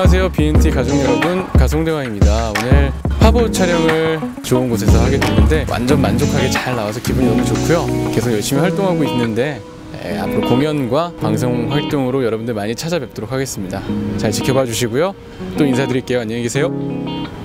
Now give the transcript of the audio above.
안녕하세요, BNT 가족 여러분, 가송대왕입니다. 오늘 화보 촬영을 좋은 곳에서 하게 됐는데 완전 만족하게 잘 나와서 기분이 너무 좋고요. 계속 열심히 활동하고 있는데 앞으로 공연과 방송 활동으로 여러분들 많이 찾아뵙도록 하겠습니다. 잘 지켜봐 주시고요. 또 인사드릴게요. 안녕히 계세요.